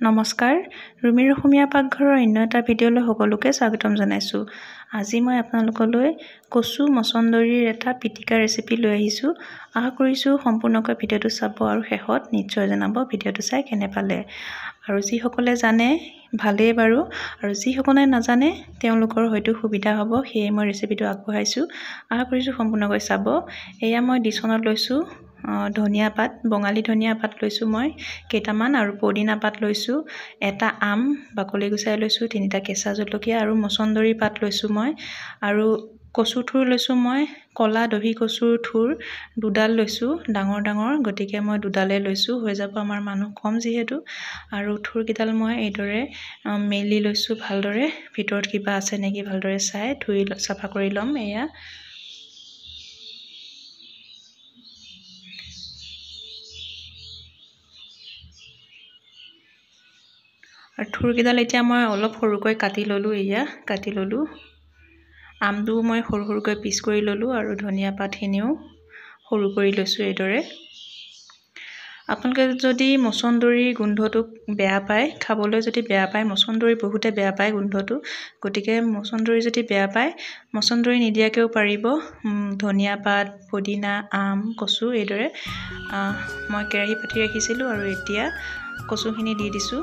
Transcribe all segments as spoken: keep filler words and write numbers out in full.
নমস্কাৰ ৰুমিৰ অসমীয়া পাকঘৰৰ অন্য এটা ভিডিঅ'লৈ সকলোকে স্বাগতম জনাইছো। আজি মই আপোনালোকলৈ কচু মচন্দৰীৰ এটা পিটিকা ৰেচিপি লৈ আহিছো। আশা কৰিছো সম্পূৰ্ণকৈ ভিডিঅ'টো চাব আৰু শেষত নিশ্চয় জনাব ভিডিঅ'টো চাই কেনে পালে। আৰু যি সকলে জানে ভালেই বাৰু, আৰু যি সকলে নাজানে তেওঁলোকৰ হয়তো সুবিধা হ'ব, সেয়ে মই ৰেচিপিটো আগবঢ়াইছো। আশা কৰিছো সম্পূৰ্ণকৈ চাব। এয়া মই ডিছনত লৈছো ধনিয়া পাত, বঙালী ধনিয়া পাত লৈছো মই কেইটামান, আৰু পদিনা পাত লৈছো এটা, আম বাকলি গুচাই লৈছো তিনিটা, কেঁচা জলকীয়া আৰু মচন্দৰী পাত লৈছো মই, আৰু কচু থুৰ লৈছো মই কলা দহি কচুৰ থুৰ দুডাল লৈছো ডাঙৰ ডাঙৰ, গতিকে মই দুডালে লৈছো, হৈ যাব আমাৰ মানুহ কম যিহেতু। আৰু থুৰ কেইডাল মই এইদৰে মেলি লৈছো ভালদৰে, ভিতৰত কিবা আছে নেকি ভালদৰে চাই ধুই চাফা কৰি ল'ম। এয়া আৰু থুৰকেইডাল এতিয়া মই অলপ সৰুকৈ কাটি ল'লোঁ। এয়া কাটি ল'লোঁ। আমটো মই সৰু সৰুকৈ পিচ কৰি ল'লোঁ, আৰু ধনিয়া পাতখিনিও সৰু কৰি লৈছোঁ এইদৰে। আপোনালোকে যদি মচন্দৰী গোন্ধটো বেয়া পায়, খাবলৈ যদি বেয়া পায়, মচন্দৰী বহুতে বেয়া পায় গোন্ধটো, গতিকে মচন্দৰী যদি বেয়া পায় মচন্দৰী নিদিয়াকৈও পাৰিব। ধনিয়া পাত, পদিনা, আম, কচু এইদৰে মই কেৰাহী পাতি ৰাখিছিলোঁ, আৰু এতিয়া কচুখিনি দি দিছোঁ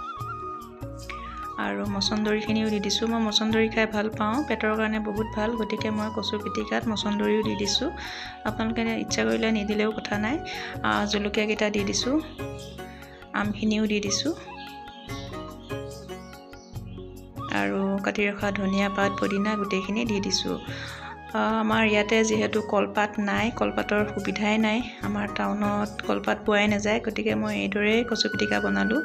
আৰু মচন্দৰীখিনিও দি দিছোঁ। মই মচন্দৰী খাই ভাল পাওঁ, পেটৰ কাৰণে বহুত ভাল, গতিকে মই কচু পিটিকাত মচন্দৰীও দি দিছোঁ। আপোনালোকে ইচ্ছা কৰিলে নিদিলেও কথা নাই। জলকীয়াকেইটা দি দিছোঁ, আমখিনিও দি দিছোঁ, আৰু কাটি ৰখা ধনিয়া পাত, পদিনা গোটেইখিনি দি দিছোঁ। আমাৰ ইয়াতে যিহেতু কলপাত নাই, কলপাতৰ সুবিধাই নাই, আমাৰ টাউনত কলপাত পোৱাই নাযায়, গতিকে মই এইদৰেই কচু পিটিকা বনালোঁ।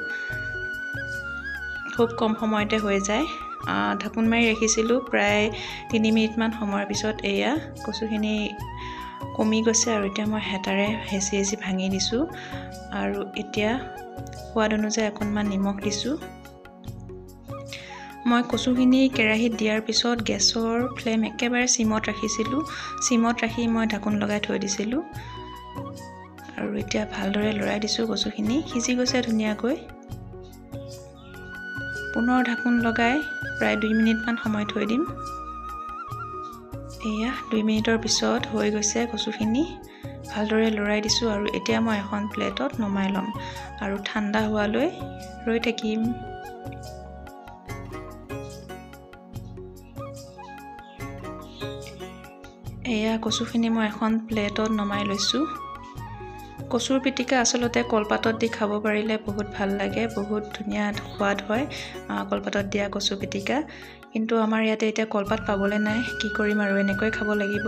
খুব কম সময়তে হৈ যায়। ঢাকোন মাৰি ৰাখিছিলোঁ প্ৰায় তিনি মিনিটমান সময়ৰ পিছত এয়া কচুখিনি কমি গৈছে, আৰু এতিয়া মই হেতাৰে হেঁচি হেঁচি ভাঙি দিছোঁ, আৰু এতিয়া সোৱাদ অনুযায়ী অকণমান নিমখ দিছোঁ। মই কচুখিনি কেৰাহীত দিয়াৰ পিছত গেছৰ ফ্লেম একেবাৰে চিমত ৰাখিছিলোঁ, চিমত ৰাখি মই ঢাকোন লগাই থৈ দিছিলোঁ, আৰু এতিয়া ভালদৰে লৰাই দিছোঁ। কচুখিনি সিজি গৈছে ধুনীয়াকৈ। পুনৰ ঢাকোন লগাই প্ৰায় দুই মিনিটমান সময় থৈ দিম। এয়া দুই মিনিটৰ পিছত হৈ গৈছে কচুখিনি, ভালদৰে লৰাই দিছোঁ, আৰু এতিয়া মই এখন প্লেটত নমাই ল'ম আৰু ঠাণ্ডা হোৱালৈ ৰৈ থাকিম। এয়া কচুখিনি মই এখন প্লেটত নমাই লৈছোঁ। কচুৰ পিটিকা আচলতে কলপাতত দি খাব পাৰিলে বহুত ভাল লাগে, বহুত ধুনীয়া সোৱাদ হয় কলপাতত দিয়া কচু পিটিকা, কিন্তু আমাৰ ইয়াতে এতিয়া কলপাত পাবলৈ নাই, কি কৰিম আৰু এনেকৈ খাব লাগিব।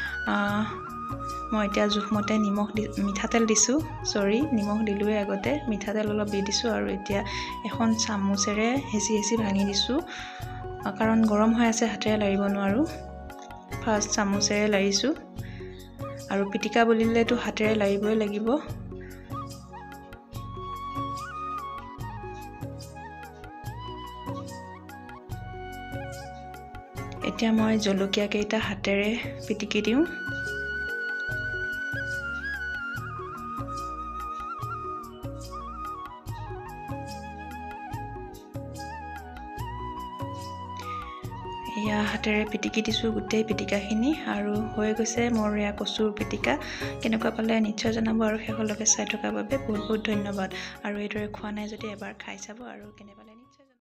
মই এতিয়া জোখমতে নিমখ দি মিঠাতেল দিছোঁ, চৰি নিমখ দিলোঁৱে আগতে, মিঠাতেল অলপ দি দিছোঁ, আৰু এতিয়া এখন চামুচেৰে হেঁচি হেঁচি ভাঙি দিছোঁ, কাৰণ গৰম হৈ আছে হাতেৰে লাৰিব নোৱাৰোঁ। ফাৰ্ষ্ট চামুচেৰে লাৰিছোঁ, আৰু পিটিকা বুলিলেতো হাতেৰে লাৰিবই লাগিব। এতিয়া মই জলকীয়া কেইটা হাতেৰে পিটিকি দিওঁ। এয়া হাতেৰে পিটিকি দিছোঁ গোটেই পিটিকাখিনি, আৰু হৈ গৈছে মোৰ এয়া কচুৰ পিটিকা। কেনেকুৱা পালে নিশ্চয় জনাব, আৰু শেষলৈকে চাই থকাৰ বাবে বহুত বহুত ধন্যবাদ। আৰু এইদৰে খোৱা নাই যদি এবাৰ খাই চাব, আৰু কেনে পালে